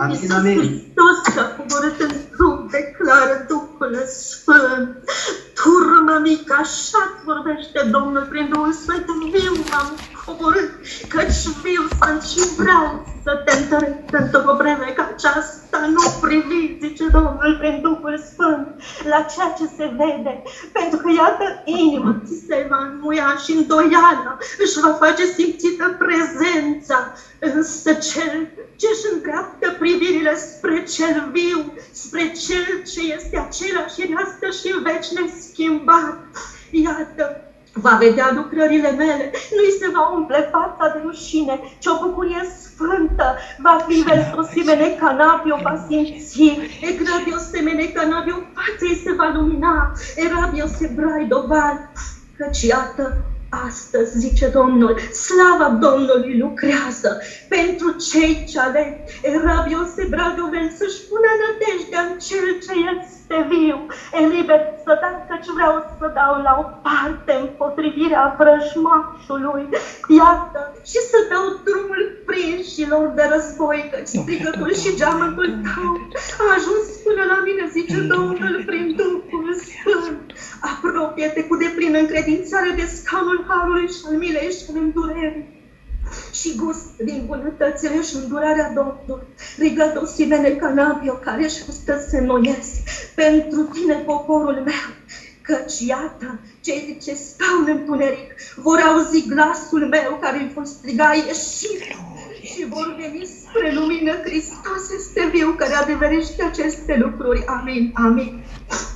Amin, amin. Hristos a coborât în trup, declară Duhul Sfânt. Turmă mică, așa vorbește Domnul prin Duhul Sfânt. Viu m-am coborât, căci viu sunt și vreau să te întăresc într-o vreme ca aceasta. Nu privi, zice Domnul prin Duhul Sfânt, la ceea ce se vede, pentru că iată inima ți se va înmuia și îndoială își va face simțită prezența, însă cel ce își îndreaptă privirile spre cel viu, spre cel ce este același în astăzi și în veci neschimbat, iată, va vedea lucrările mele, nu-i se va umple fața de rușine, ci o bucurie sfântă va fi într-o semene canapio, va simți, egrabio semene canapio, fața ei se va lumina, erabio se braidoval, căci iată, astăzi, zice Domnul, slava Domnului lucrează pentru cei ce aleg. Erabio se bradovel să-și pună nădejdea în cel ce este viu. Eliber să dau, căci vreau să dau la o parte împotrivirea vrăjmașului. Iată, și să dau drumul prinșilor de război, căci strigătul și geamătul tău a ajuns până la mine, zice Domnul prin Duhul Sfânt. Apropie-te cu deplină încredințare de scaunul harului și al milei și al îndurerii. Și gust din bunătățile și îndurarea Domnului. Rigato simene canapio, care își gustă să înnoiesc pentru tine, poporul meu. Căci iată, cei ce stau în întuneric vor auzi glasul meu care îi vor striga ieșire și vor veni spre lumină. Hristos este viu care adeverește aceste lucruri. Amin, amin.